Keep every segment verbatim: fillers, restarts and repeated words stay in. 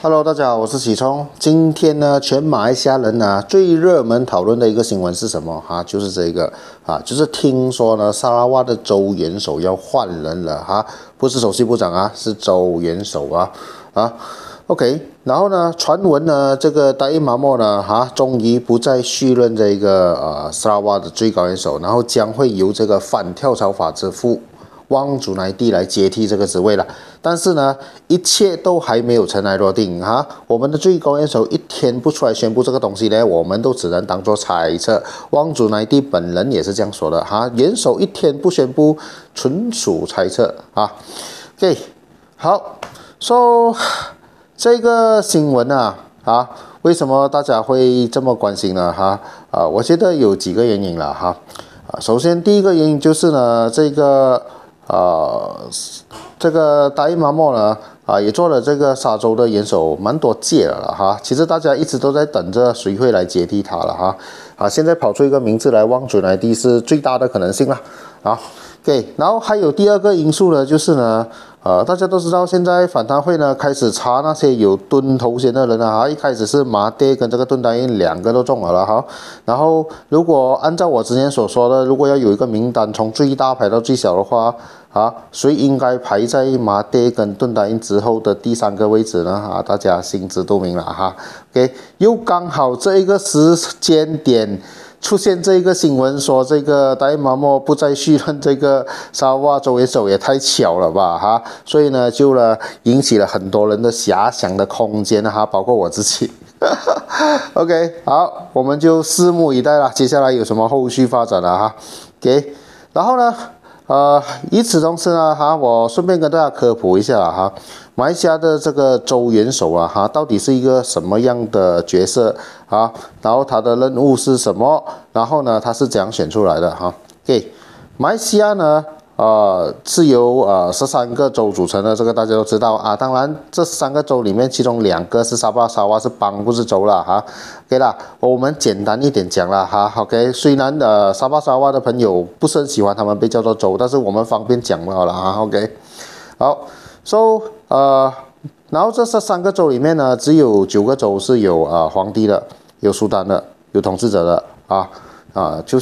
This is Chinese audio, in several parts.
Hello， 大家好，我是启聪。今天呢，全马来西亚人呢最热门讨论的一个新闻是什么？哈、啊，就是这个啊，就是听说呢，沙拉瓦的州元首要换人了哈、啊，不是首席部长啊，是州元首啊啊。OK， 然后呢，传闻呢，这个达伊马莫呢，哈、啊，终于不再续任这个呃沙拉瓦的最高元首，然后将会由这个反跳槽法之父汪祖乃蒂来接替这个职位了，但是呢，一切都还没有尘埃落定哈。我们的最高元首一天不出来宣布这个东西呢，我们都只能当做猜测。汪祖乃蒂本人也是这样说的哈，元首一天不宣布，纯属猜测啊。OK， 好 ，So 这个新闻啊啊，为什么大家会这么关心呢？哈啊，我觉得有几个原因了哈啊，首先第一个原因就是呢，这个。呃，这个达伊马莫呢，啊，也做了这个沙州的元首蛮多届了了哈。其实大家一直都在等着谁会来接替他了哈。啊，现在跑出一个名字来，汪祖乃蒂是最大的可能性了啊。OK， 然后还有第二个因素呢，就是呢，呃，大家都知道现在反贪会呢开始查那些有蹲头衔的人啊，哈，一开始是马爹跟这个敦达因两个都中了了哈。然后如果按照我之前所说的，如果要有一个名单从最大排到最小的话，啊，谁应该排在马爹跟敦达因之后的第三个位置呢？啊，大家心知肚明了哈。OK， 又刚好这一个时间点出现这个新闻，说这个达伊马莫不再续任这个沙瓦州元首，也太巧了吧哈。所以呢，就呢引起了很多人的遐想的空间哈，包括我自己。OK， 好，我们就拭目以待啦。接下来有什么后续发展了哈 ？OK， 然后呢？呃，与此同时呢，哈，我顺便跟大家科普一下哈，马来西亚的这个州元首啊，哈，到底是一个什么样的角色啊？然后他的任务是什么？然后呢，他是怎样选出来的哈 ？OK， 马来西亚呢，呃，是由呃十三个州组成的，这个大家都知道啊。当然，这三个州里面，其中两个是沙巴，沙巴是邦，不是州啦哈。OK 啦，我们简单一点讲啦哈。OK， 虽然呃沙巴沙瓦的朋友不是很喜欢他们被叫做州，但是我们方便讲了啦哈。OK， 好 ，So 呃，然后这十三个州里面呢，只有九个州是有呃皇帝的，有苏丹的，有统治者的啊啊，就是。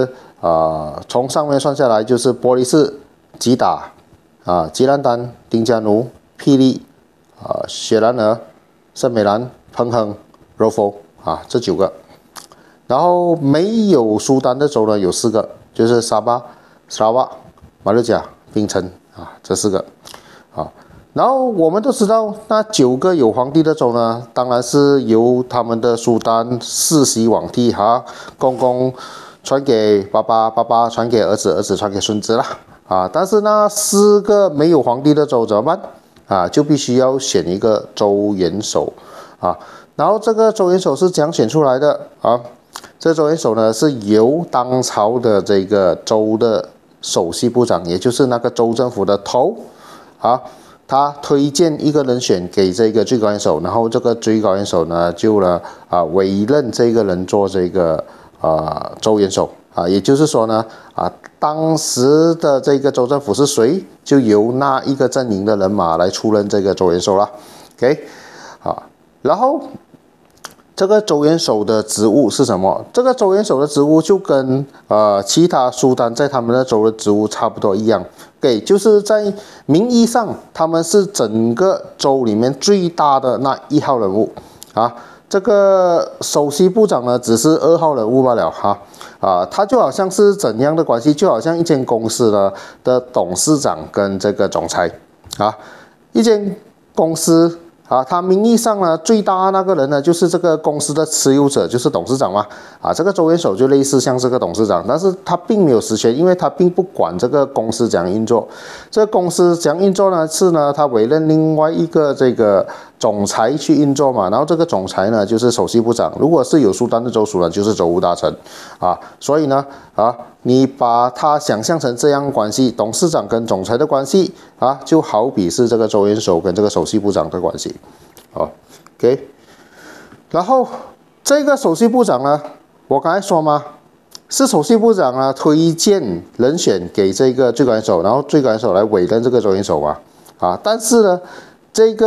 啊，从上面算下来就是波利斯、吉打、啊吉兰丹、丁加奴、霹雳、啊雪兰莪、圣美兰、彭亨、柔佛啊这九个，然后没有苏丹的州呢有四个，就是沙巴、沙瓦、马六甲、槟城啊这四个啊。然后我们都知道，那九个有皇帝的州呢，当然是由他们的苏丹世袭罔替哈，公公。传给爸爸，爸爸传给儿子，儿子传给孙子啦啊！但是那四个没有皇帝的州怎么办啊？就必须要选一个州元首啊。然后这个州元首是怎样选出来的啊？这州元首呢是由当朝的这个州的首席部长，也就是那个州政府的头啊，他推荐一个人选给这个最高元首，然后这个最高元首呢就呢啊委任这个人做这个。呃，州元首啊，也就是说呢，啊，当时的这个州政府是谁，就由那一个阵营的人马来出任这个州元首了。OK， 啊，然后这个州元首的职务是什么？这个州元首的职务就跟呃其他苏丹在他们的州的职务差不多一样。OK， 就是在名义上他们是整个州里面最大的那一号人物啊。这个首席部长呢，只是二号人物罢了哈，啊，他就好像是怎样的关系？就好像一间公司呢的董事长跟这个总裁啊，一间公司啊，他名义上呢最大那个人呢就是这个公司的持有者，就是董事长嘛，啊，这个州元首就类似像这个董事长，但是他并没有实权，因为他并不管这个公司怎样运作，这个公司怎样运作呢？是呢，他委任另外一个这个。总裁去运作嘛，然后这个总裁呢就是首席部长，如果是有苏丹的州属呢，就是州务大臣啊，所以呢啊，你把它想象成这样关系，董事长跟总裁的关系啊，就好比是这个州元首跟这个首席部长的关系，好 ，OK， 然后这个首席部长呢，我刚才说嘛，是首席部长呢推荐人选给这个最高元首，然后最高元首来委任这个州元首嘛，啊，但是呢，这个。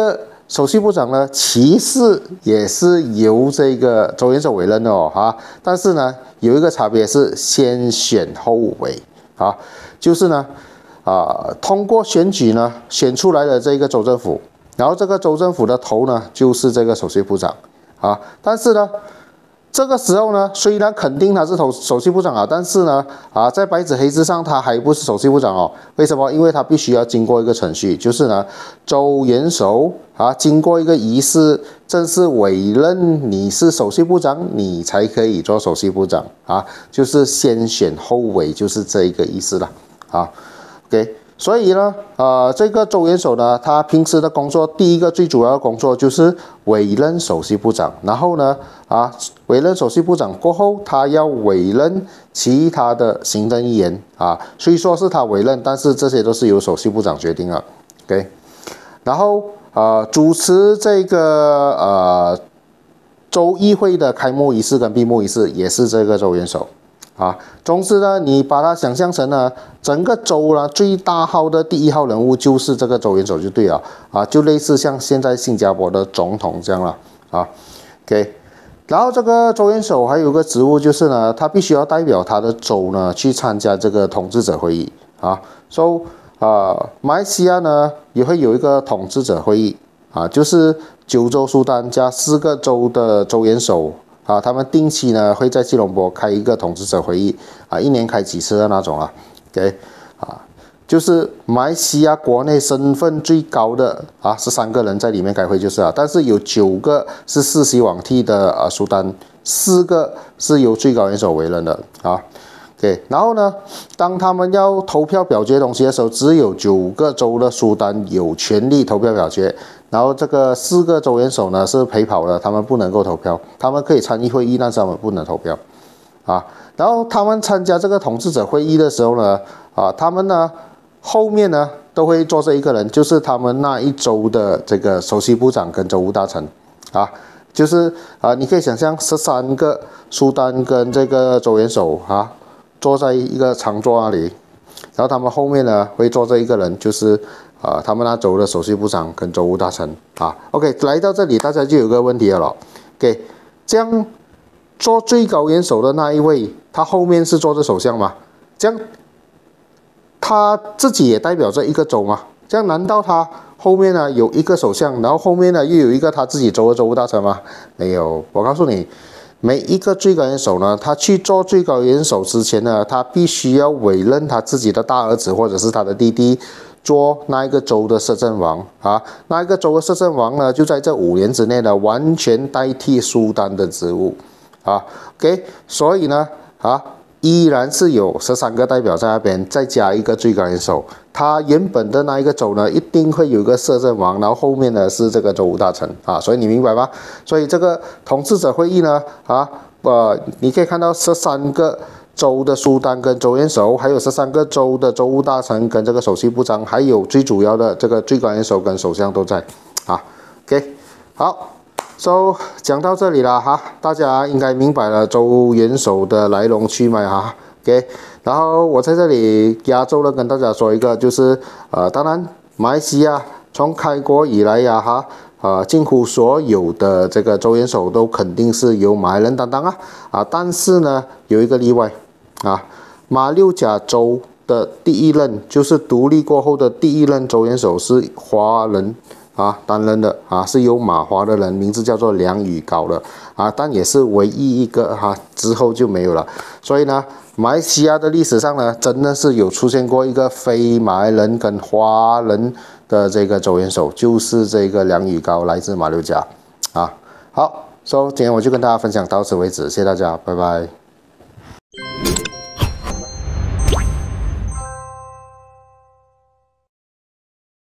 首席部长呢，其实也是由这个州元首委任的哦，哈，但是呢，有一个差别是先选后委啊，就是呢，啊，通过选举呢，选出来的这个州政府，然后这个州政府的头呢，就是这个首席部长啊，但是呢。这个时候呢，虽然肯定他是首首席部长啊，但是呢，啊，在白纸黑字上他还不是首席部长哦。为什么？因为他必须要经过一个程序，就是呢，州元首啊，经过一个仪式，正式委任你是首席部长，你才可以做首席部长啊，就是先选后委，就是这一个意思了啊。OK。所以呢，呃，这个州元首呢，他平时的工作，第一个最主要的工作就是委任首席部长，然后呢，啊，委任首席部长过后，他要委任其他的行政议员啊，虽说是他委任，但是这些都是由首席部长决定了 ，OK， 然后呃，主持这个呃州议会的开幕仪式跟闭幕仪式也是这个州元首。啊，总之呢，你把它想象成呢，整个州呢最大号的第一号人物就是这个州元首就对了啊，就类似像现在新加坡的总统这样了啊。OK， 然后这个州元首还有个职务就是呢，他必须要代表他的州呢去参加这个统治者会议啊。So 啊，马来西亚呢也会有一个统治者会议啊，就是九州苏丹加四个州的州元首。啊，他们定期呢会在吉隆坡开一个统治者会议啊，一年开几次的那种啊 ，OK， 啊，就是马来西亚国内身份最高的啊十三个人在里面开会就是啊，但是有九个是世袭罔替的啊苏丹，四个是由最高元首委任的啊 ，OK， 然后呢，当他们要投票表决东西的时候，只有九个州的苏丹有权利投票表决。然后这个四个州元首呢是陪跑的，他们不能够投票，他们可以参与会议，但是他们不能投票，啊，然后他们参加这个统治者会议的时候呢，啊，他们呢后面呢都会坐着一个人，就是他们那一州的这个首席部长跟州务大臣，啊，就是啊，你可以想象十三个苏丹跟这个州元首啊坐在一个长桌那里，然后他们后面呢会坐着一个人，就是。啊，他们那州的首席部长跟州务大臣啊 ，OK， 来到这里，大家就有个问题了咯 ，OK， 这样做最高元首的那一位，他后面是坐着首相吗？这样他自己也代表着一个州吗？这样难道他后面呢有一个首相，然后后面呢又有一个他自己州的州务大臣吗？没有，我告诉你，每一个最高元首呢，他去做最高元首之前呢，他必须要委任他自己的大儿子或者是他的弟弟。做那一个州的摄政王啊，那一个州的摄政王呢，就在这五年之内呢，完全代替苏丹的职务啊。OK， 所以呢，啊，依然是有十三个代表在那边，再加一个最高元首。他原本的那一个州呢，一定会有一个摄政王，然后后面呢是这个州务大臣啊。所以你明白吗？所以这个统治者会议呢，啊，呃，你可以看到十三个。州的苏丹跟州元首，还有十三个州的州务大臣跟这个首席部长，还有最主要的这个最高元首跟首相都在啊。OK， 好 ，So 讲到这里了哈，大家应该明白了州元首的来龙去脉哈。OK， 然后我在这里亚洲呢跟大家说一个，就是呃，当然马来西亚从开国以来呀哈。呃，近乎所有的这个州元首都肯定是由马来人担当啊啊，但是呢有一个例外啊，马六甲州的第一任就是独立过后的第一任州元首是华人啊担任的啊，是由马华的人，名字叫做梁宇高的啊，但也是唯一一个哈、啊，之后就没有了。所以呢，马来西亚的历史上呢，真的是有出现过一个非马来人跟华人。的这个州元首就是这个梁宇高，来自马六甲，啊，好 ，so 今天我就跟大家分享到此为止，谢谢大家，拜拜。